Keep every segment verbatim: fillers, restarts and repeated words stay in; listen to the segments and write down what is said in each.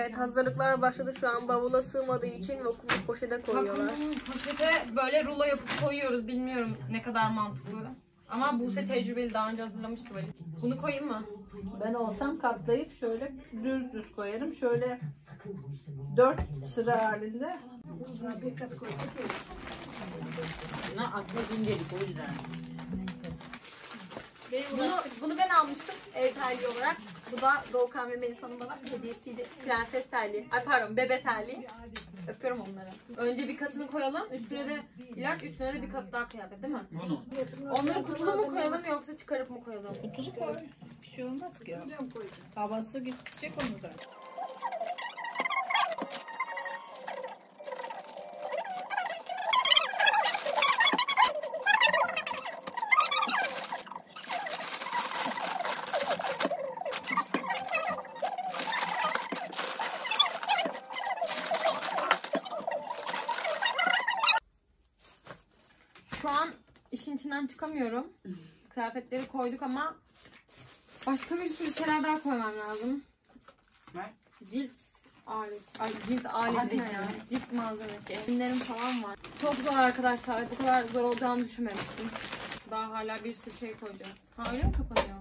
Evet, hazırlıklar başladı şu an. Bavula sığmadığı için vakumlu poşete koyuyorlar. Vakumlu poşete böyle rulo yapıp koyuyoruz. Bilmiyorum ne kadar mantıklı. Ama Buse tecrübeli, daha önce hazırlamıştı böyle. Bunu koyayım mı? Ben olsam katlayıp şöyle düz düz koyarım. Şöyle dört sıra halinde. Bir kat koyacak. Atla incelik o yüzden. Bunu, bunu ben almıştım ev terliği olarak. Bu da Doğukan ve Melisa'nın bana hediyesiydi. Prenses terliği. Ay pardon, bebe terliği. Öpüyorum onları. Önce bir katını koyalım. Üstüne de ilaç, üstüne de bir kat daha kıyafet değil mi? Bunu. Onları kutulu mu koyalım yoksa çıkarıp mı koyalım? Kutusu koy. Bir şey olmaz ki. Havası gidecek onu da. Şu an işin içinden çıkamıyorum. Kıyafetleri koyduk ama başka bir sürü şeyler daha koymam lazım. Ne? Cilt alet, ay cilt aleti ne ya? Cilt malzemesi, çimlerim falan var. Çok zor arkadaşlar. Bu kadar zor olacağını düşünmemiştim. Daha hala bir sürü şey koyacağız. Ha öyle mi kapanıyor?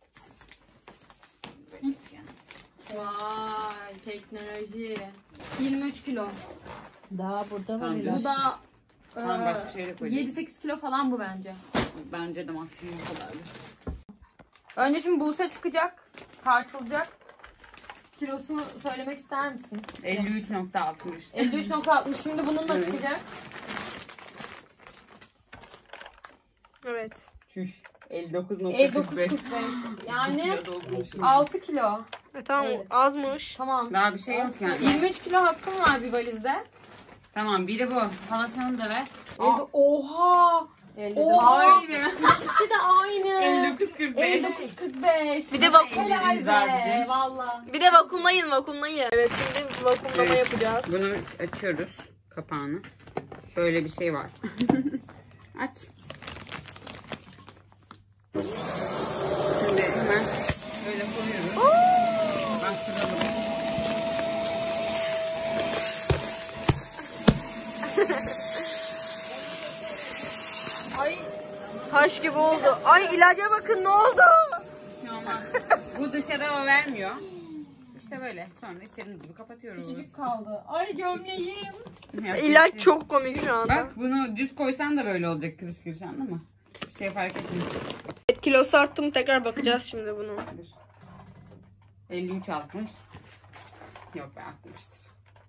Evet. Vay teknoloji. yirmi üç kilo. Daha burada var Tamam, ilaç. Bu da Tamam, başka şeyle koyacağım. yedi sekiz kilo falan bu bence. Bence de maksimum o kadardır. Önce şimdi Buse çıkacak, tartılacak. Kilosunu söylemek ister misin? elli üç nokta altmış. elli üç nokta altmış. Şimdi bununla Evet. çıkacak. Evet. Çüş. elli dokuz nokta elli dokuz kırk beş. kırk beş. Yani Kilo doldurmuşum. altı kilo. E, tamam, Evet. azmış. Tamam. Daha bir şey yok yani. yirmi üç kilo hakkım var bir valizde. Tamam, biri bu. Halasını da ver. Elde, oha! Oha! Aynı. İkisi de aynı. elli dokuz kırk beş. elli dokuz kırk beş. Bir de vakum- Helal Güzel be. bir- Valla. Bir de vakumlayın, vakumlayın. Evet, şimdi vakumlama Evet. yapacağız. Bunu açıyoruz. Kapağını. Böyle bir şey var. Aç. Şimdi hemen böyle koyuyoruz. Bastıralım. Ay. Taş gibi oldu. Ay, ilaca bakın, ne oldu? Şu an bu dışarı hava vermiyor. İşte böyle. Sonra istediğiniz gibi kapatıyoruz. Küçücük kaldı. Ay gömleğim. Yapacak İlaç şey yok. çok komik şu anda. Bak bunu düz koysan da böyle olacak, kırış kırış, anladın mı? Bir şey fark etmiyor. Evet, kilosu arttı mı tekrar bakacağız şimdi bunu. elli üç altmış. Yok be, altmıştır.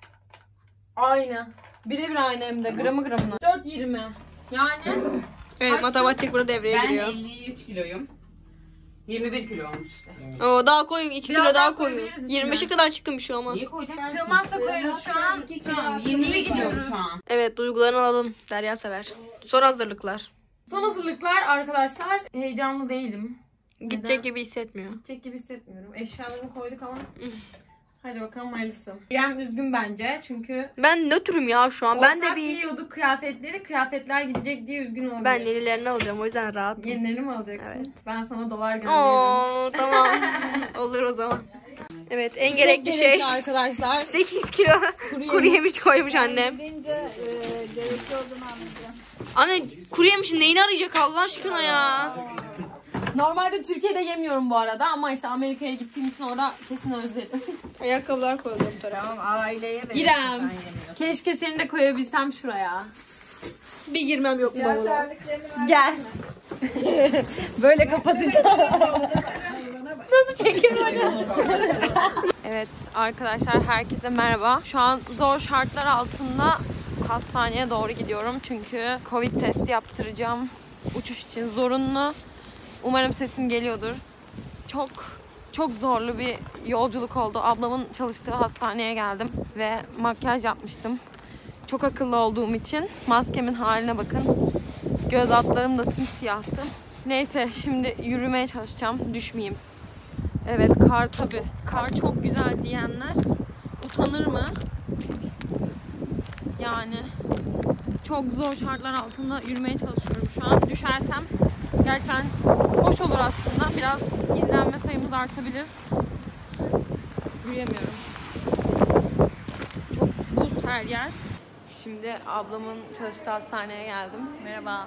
Aynı. Birebir aynı hem de gramı gramına. dört yirmi. Yani Evet, Kaçtı? matematik burada devreye Ben giriyor. elli üç kiloyum. yirmi bir kilo olmuş işte. Oo, daha koyun, iki Biraz kilo daha daha koyun. koyabiliriz içine. yirmi beşe kadar çıkın, bir şey olmaz. Niye koyacaksın? sığmazsa koyarız şu an. Tamam, yirmiye gidiyoruz şu an. Evet, duygularını alalım. Derya sever. Son hazırlıklar. Son hazırlıklar arkadaşlar. Heyecanlı değilim. Gidecek Neden? gibi hissetmiyor. Gidecek gibi hissetmiyorum. Eşyalarını koyduk ama. Hadi bakalım hayırlısı. İrem üzgün bence çünkü Ben nötrüm ya şu an. Ben de ortak bir... giyiyorduk kıyafetleri. Kıyafetler gidecek diye üzgün olabilir. Ben yenilerini alacağım, o yüzden rahatım. Yenileri mi alacaksın? Evet. Ben sana dolar gönderirim. Oo, tamam. Olur o zaman. Evet, en Çok gerekli şey gerekli arkadaşlar. sekiz kilo kuru yemiş koymuş annem. Gidince e, gerekli olduğunu anlayacağım. Anne, kuru yemişin neyini arayacak Allah aşkına ya? Normalde Türkiye'de yemiyorum bu arada ama işte Amerika'ya gittiğim için orada kesin özledim. Ayakkabılar koydum bu tarafa. Tamam, aileye ver. İrem, keşke seni de koyabilsem şuraya. Bir girmem yok mu bavula? Terliklerini ver. Gel. Böyle kapatacağım. Nasıl çekiyorum hocam? Evet arkadaşlar, herkese merhaba. Şu an zor şartlar altında hastaneye doğru gidiyorum. Çünkü Covid testi yaptıracağım. Uçuş için zorunlu. Umarım sesim geliyordur. Çok çok zorlu bir yolculuk oldu. Ablamın çalıştığı hastaneye geldim ve makyaj yapmıştım. Çok akıllı olduğum için maskemin haline bakın. Göz altlarım da simsiyahtı. Neyse, şimdi yürümeye çalışacağım. Düşmeyeyim. Evet, kar tabii. Kar çok güzel diyenler utanır mı? Yani çok zor şartlar altında yürümeye çalışıyorum şu an. Düşersem gerçekten hoş olur aslında. Biraz izlenme sayımız artabilir. Yürüyemiyorum. her yer. Şimdi ablamın çalıştığı hastaneye geldim. Merhaba.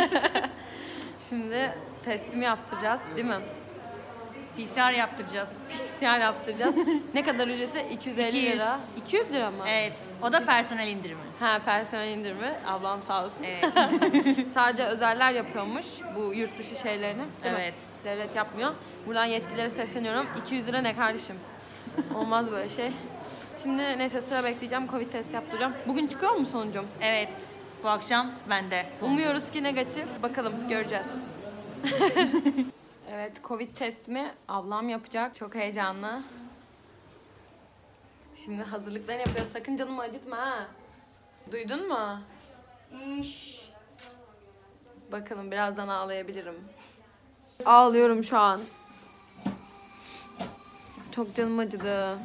Şimdi testimi yaptıracağız, değil mi? P C R yaptıracağız. P C R yaptıracağız. Ne kadar ücreti? iki yüz elli lira. iki yüz lira mı? Evet. O da personel indirimi. Ha, personel indirimi. Ablam sağ olsun. Evet. Sadece özeller yapıyormuş bu yurt dışı şeylerini. Değil Evet. mi? Devlet yapmıyor. Buradan yetkililere sesleniyorum. iki yüz lira ne kardeşim? Olmaz böyle şey. Şimdi neyse sıra bekleyeceğim. Covid test yaptıracağım. Bugün çıkıyor mu sonucum? Evet. Bu akşam bende. Umuyoruz ki negatif. Bakalım göreceğiz. Evet, Covid testimi ablam yapacak. Çok heyecanlı. Şimdi hazırlıklarını yapıyor. Sakın canımı acıtma ha. Duydun mu? Bakalım birazdan ağlayabilirim. Ağlıyorum şu an. Çok canım acıdı.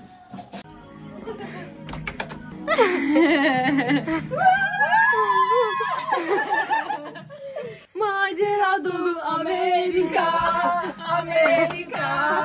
Macera dolu Amerika, Amerika.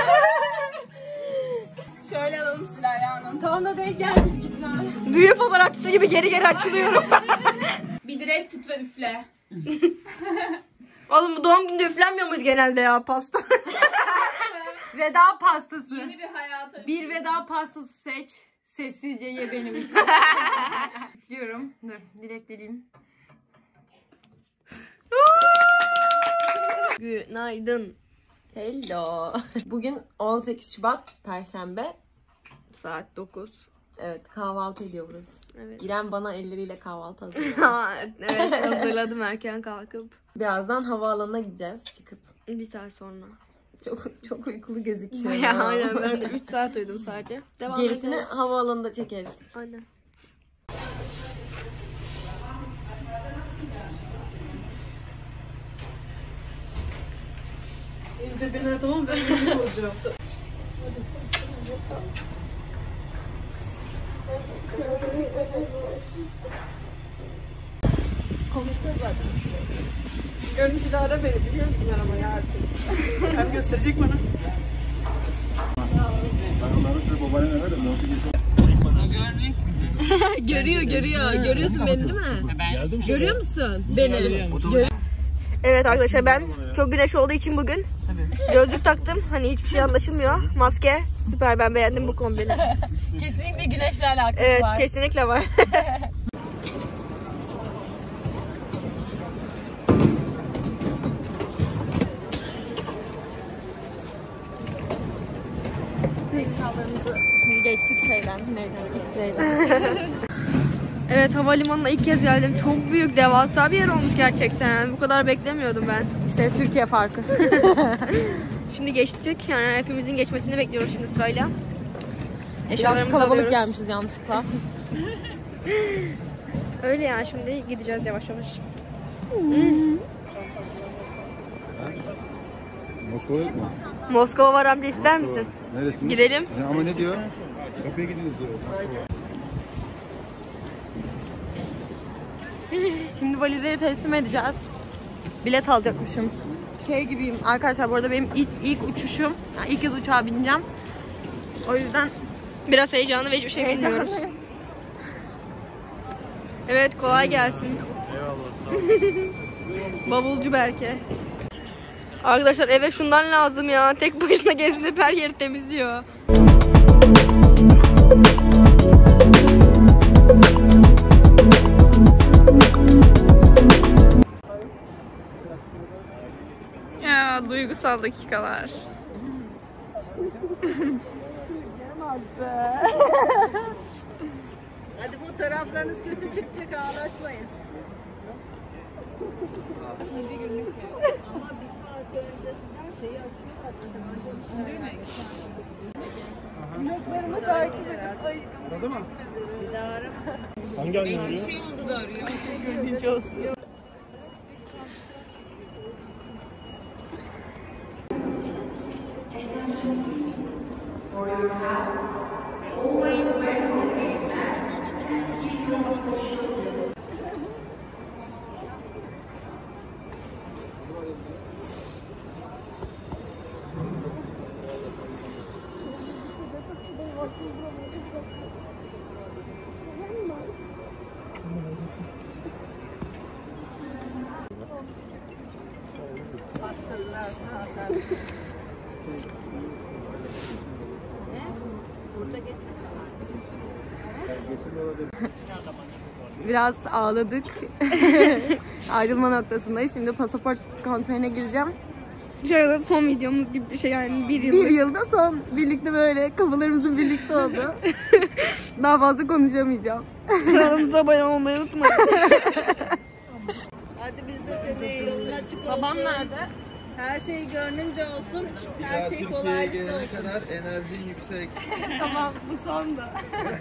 Şöyle alalım Silah'la hanım. Tam da denk gelmiş gitler. Düğün fotoğrafçısı gibi geri geri açılıyorum. Bir direkt tut ve üfle. Oğlum bu doğum günde üflenmiyor muydu genelde ya pasta? Veda pastası. Yeni bir hayata. Bir veda pastası seç. Sessizce ye benim için. Üflüyorum. Dur, dilek dileyim. Günaydın. Hello. Bugün on sekiz Şubat Perşembe. Saat dokuz. Evet, kahvaltı ediyoruz. Evet. İrem bana elleriyle kahvaltı hazırlıyor. Ha, evet hazırladım erken kalkıp. Birazdan havaalanına gideceğiz çıkıp. Bir saat sonra. Çok çok uykulu gözüküyor. Bayağı aynen ben de üç saat uyudum sadece. Devam Gerisini ederiz. havaalanında çekeriz. Aynen. İnce bir nerede oldu? Ben olacağım. Görüntülü ara beni biliyorsun ama ya artık. Hem gösterecek bana. Ben onları size babaannene ver de montu giysin. Görüyor, görüyor. Görüyorsun beni değil mi? Görüyor musun? Beni. Evet arkadaşlar ben çok güneş olduğu için bugün gözlük taktım. Hani hiçbir şey anlaşılmıyor. Maske süper, ben beğendim bu kombini. Kesinlikle güneşle alakası Evet var. kesinlikle var. Eşyalarımızı şimdi geçtik şeyden. Neyden? Şeyden. Evet havalimanına ilk kez geldim. Çok büyük, devasa bir yer olmuş gerçekten. Bu kadar beklemiyordum ben. İşte Türkiye farkı. Şimdi geçtik. Yani hepimizin geçmesini bekliyoruz şimdi sırayla. Biraz Eşyalarımızı kalabalık alıyoruz. gelmişiz yanlışlıkla. Öyle ya, şimdi gideceğiz yavaş yavaş. Moskova yok mu? Moskova var amca, ister misin? Neresi? Gidelim. Ya ama ne diyor? Kapıya gidiniz diyor. Şimdi valizleri teslim edeceğiz. Bilet alacakmışım. Şey gibiyim arkadaşlar, bu arada benim ilk, ilk uçuşum. Yani ilk kez uçağa bineceğim. O yüzden Biraz heyecanlı ve hiçbir şey bilmiyoruz. Evet, kolay gelsin. Bavulcu Berke. Arkadaşlar eve şundan lazım ya. Tek başına gezinip her yeri temizliyor. ya duygusal dakikalar. Hadi fotoğraflarınız kötü çıkacak, ağlaşmayın. İkinci günlük ya. Ama bir saat öncesinden şeyi açıyorlar. Değil mi? Bloklarımı takip edin. Ay. Anladın mı? Bir daha arama. Hangi anne arıyor? Bir şey oldu da arıyor. Gönlünce olsun. Biraz ağladık. Ayrılma noktasındayız. Şimdi pasaport kontrolüne gireceğim. Şöyle son videomuz gibi bir şey yani bir yıl. Bir yılda son birlikte böyle kafalarımızın birlikte oldu. Daha fazla konuşamayacağım. Kanalımıza abone olmayı unutmayın. Hadi biz de seni yolun açık olsun. Babam nerede? Her şey gönlünce olsun. Bir Her daha şey Türkiye'ye kolaylıkla gelene olsun. kadar enerjin yüksek. Tamam, bu son da.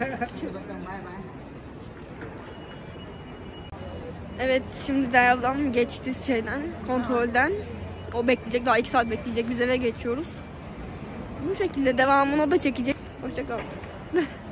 Evet, şimdi Derya ablam geçti şeyden, kontrolden. O bekleyecek, daha iki saat bekleyecek. Biz eve geçiyoruz. Bu şekilde devamını o da çekecek. Hoşçakalın.